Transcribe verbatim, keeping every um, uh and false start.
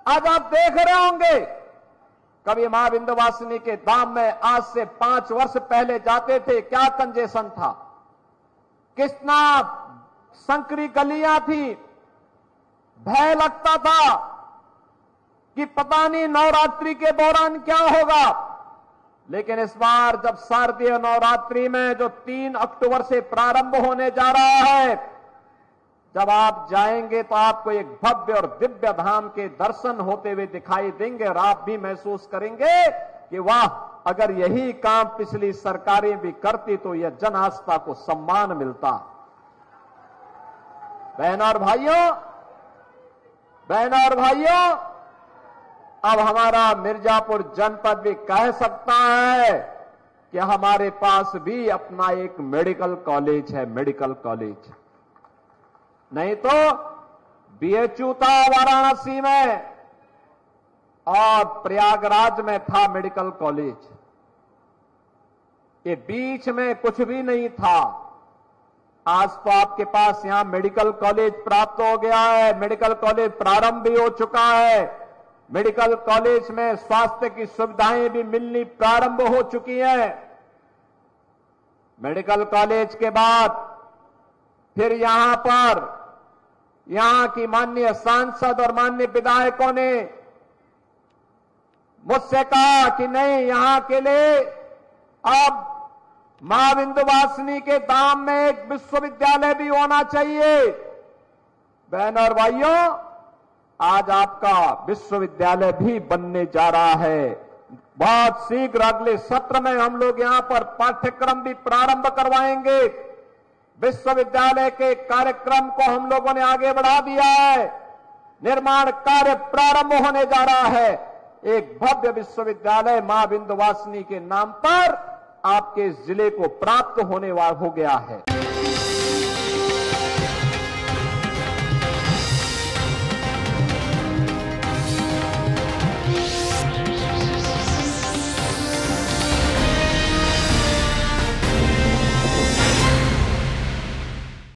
आज आप देख रहे होंगे, कभी मां विंध्यवासिनी के धाम में आज से पांच वर्ष पहले जाते थे, क्या कंजेशन था, कितना संकरी गलियां थी, भय लगता था कि पता नहीं नवरात्रि के दौरान क्या होगा। लेकिन इस बार जब शारदीय नवरात्रि में जो तीन अक्टूबर से प्रारंभ होने जा रहा है, जब आप जाएंगे तो आपको एक भव्य और दिव्य धाम के दर्शन होते हुए दिखाई देंगे और आप भी महसूस करेंगे कि वाह, अगर यही काम पिछली सरकारें भी करती तो यह जन आस्था को सम्मान मिलता। बहनों और भाइयों, बहनों और भाइयों, अब हमारा मिर्जापुर जनपद भी कह सकता है कि हमारे पास भी अपना एक मेडिकल कॉलेज है, मेडिकल कॉलेज। नहीं तो बीएचयू था वाराणसी में और प्रयागराज में था मेडिकल कॉलेज, ये बीच में कुछ भी नहीं था। आज तो आपके पास यहां मेडिकल कॉलेज प्राप्त हो गया है, मेडिकल कॉलेज प्रारंभ भी हो चुका है, मेडिकल कॉलेज में स्वास्थ्य की सुविधाएं भी मिलनी प्रारंभ हो चुकी हैं। मेडिकल कॉलेज के बाद फिर यहां पर यहां की माननीय सांसद और माननीय विधायकों ने मुझसे कहा कि नहीं, यहां के लिए अब मां विंध्यवासिनी के धाम में एक विश्वविद्यालय भी होना चाहिए। बहनों और भाइयों, आज आपका विश्वविद्यालय भी बनने जा रहा है। बहुत शीघ्र अगले सत्र में हम लोग यहां पर पाठ्यक्रम भी प्रारंभ करवाएंगे। विश्वविद्यालय के कार्यक्रम को हम लोगों ने आगे बढ़ा दिया है, निर्माण कार्य प्रारंभ होने जा रहा है। एक भव्य विश्वविद्यालय मां विंध्यवासिनी के नाम पर आपके जिले को प्राप्त होने वाला हो गया है।